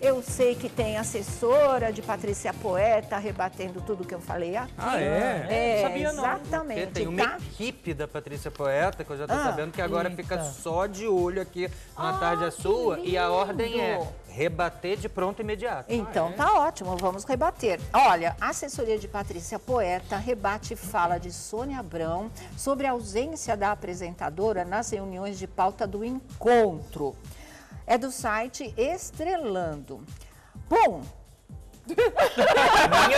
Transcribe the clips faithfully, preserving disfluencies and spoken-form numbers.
Eu sei que tem assessora de Patrícia Poeta rebatendo tudo que eu falei aqui. Ah, é? É, Sabia não. exatamente. Porque tem uma tá? equipe da Patrícia Poeta, que eu já tô Ah, sabendo que agora eita. fica só de olho aqui na Ah, Tarde é que Sua. E a ordem é lindo. rebater de pronto imediato. Então tá ótimo, vamos rebater. Olha, a assessoria de Patrícia Poeta rebate fala de Sônia Abrão sobre a ausência da apresentadora nas reuniões de pauta do encontro. É do site Estrelando. Bom, Minha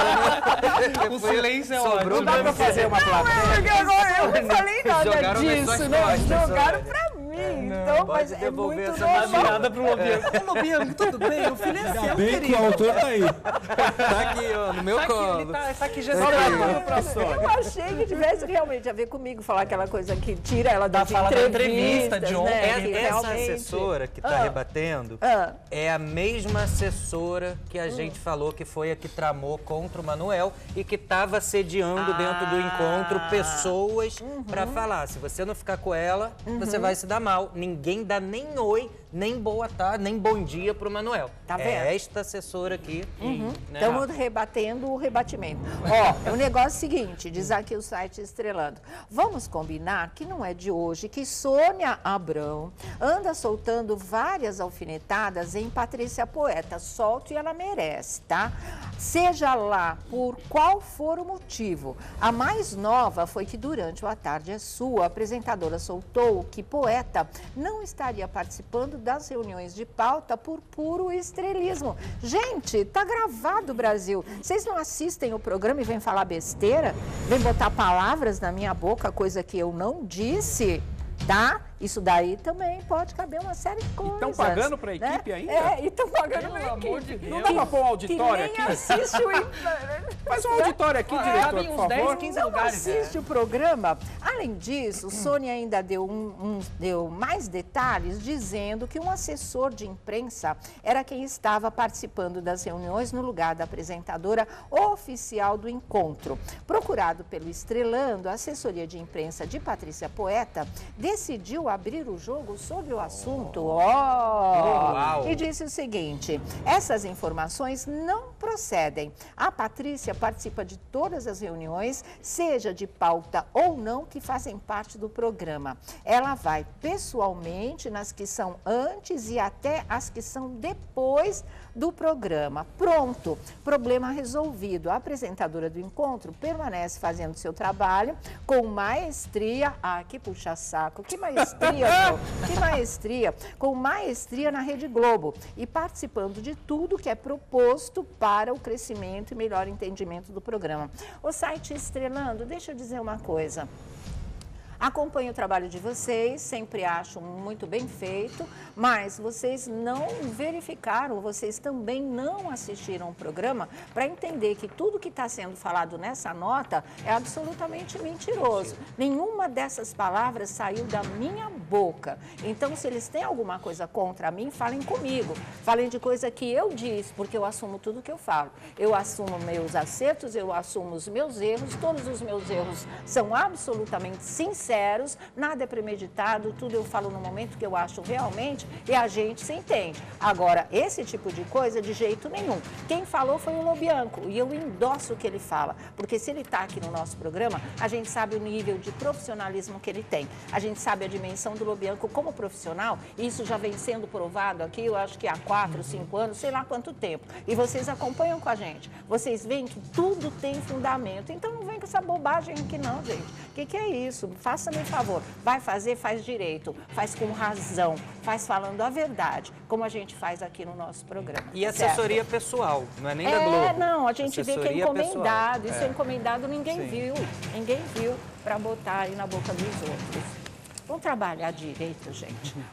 fala, O silêncio é Sobrou ótimo. Não dá pra fazer uma porque agora eu não falei nada Jogaram nas disso, suas né? costas, Jogaram Sônia. pra mim, não, então, pode mas é devolver muito essa normal. Nada pro Lobianco. Ô, Lobianco, tudo bem? O filho é Ainda seu, bem que querido. o autor tá aí. Tá aqui, ó, no meu Tá aqui, colo. ele tá, tá aqui já Tá aqui. pra Sônia. Eu achei que tivesse realmente a ver comigo, falar aquela coisa que tira ela das fala da entrevista entrevistas, de ontem. né? É- que Essa realmente- assessora que tá Ah. rebatendo Ah. é a mesma assessora que a gente falou que foi a que tramou contra o Manuel e que estava sediando dentro do encontro pessoas para falar. Se você não ficar com ela, você vai se dar mal. Ninguém dá nem oi, nem boa tarde, nem bom dia pro Manuel. Tá vendo? É esta assessora aqui. Né, Estamos Rafa? rebatendo o rebatimento. Ó, o negócio é o seguinte, diz aqui o site Estrelando. Vamos combinar que não é de hoje que Sônia Abrão anda soltando várias alfinetadas em Patrícia Poeta. Solta e ela merece, tá? Seja lá por qual for o motivo. A mais nova foi que durante o A Tarde é Sua, a apresentadora soltou que Poeta não estaria participando das reuniões de pauta por puro estrelismo. Gente, tá gravado, Brasil. Vocês não assistem o programa e vêm falar besteira? Vêm botar palavras na minha boca, coisa que eu não disse, tá? Isso daí também pode caber uma série de coisas. tão pagando pra né? equipe ainda? É, e estão pagando Pelo pra amor equipe. de Não Deus. dá pra pôr um auditório que nem aqui? assiste o... Faz um auditório aqui, Olha, diretor, cabem por uns dez, favor. quinze Não lugares. assiste o programa. Além disso, Sônia ainda deu, um, um- deu mais detalhes dizendo que um assessor de imprensa era quem estava participando das reuniões no lugar da apresentadora oficial do encontro. Procurado pelo Estrelando, a assessoria de imprensa de Patrícia Poeta decidiu abrir o jogo sobre o assunto. Ó! Uau. E disse o seguinte: essas informações não procedem. A Patrícia participa de todas as reuniões, seja de pauta ou não, que fazem parte do programa. Ela vai pessoalmente nas que são antes e até as que são depois do programa. Pronto, problema resolvido. A apresentadora do encontro permanece fazendo seu trabalho com maestria. Ah, que puxa-saco, que maestria, meu. Que maestria, com maestria na Rede Globo e participando de tudo que é proposto para o crescimento e melhor entendimento do programa. O site Estrelando, deixa eu dizer uma coisa. Acompanho o trabalho de vocês, sempre acho muito bem feito, mas vocês não verificaram, vocês também não assistiram o programa para entender que tudo que está sendo falado nessa nota é absolutamente mentiroso. Nenhuma dessas palavras saiu da minha boca. Então, se eles têm alguma coisa contra mim, falem comigo. Falem de coisa que eu disse, porque eu assumo tudo que eu falo. Eu assumo meus acertos, eu assumo os meus erros, todos os meus erros são absolutamente sinceros. Sinceros, nada é premeditado, tudo eu falo no momento que eu acho realmente e a gente se entende. Agora, esse tipo de coisa, de jeito nenhum. Quem falou foi o Lobianco e eu endosso o que ele fala, porque se ele está aqui no nosso programa, a gente sabe o nível de profissionalismo que ele tem. A gente sabe a dimensão do Lobianco como profissional, e isso já vem sendo provado aqui, eu acho que há quatro, cinco anos, sei lá quanto tempo. E vocês acompanham com a gente. Vocês veem que tudo tem fundamento. Então não vem com essa bobagem aqui não, gente. O que, que é isso? Faça-me um favor. Vai fazer, faz direito, faz com razão, faz falando a verdade, como a gente faz aqui no nosso programa. E assessoria certo? pessoal, não é nem É, da Globo. não, a gente vê que é Assessoria encomendado. pessoal. Isso é, encomendado, ninguém Sim. viu. Ninguém viu para botar aí na boca dos outros. Vamos trabalhar direito, gente.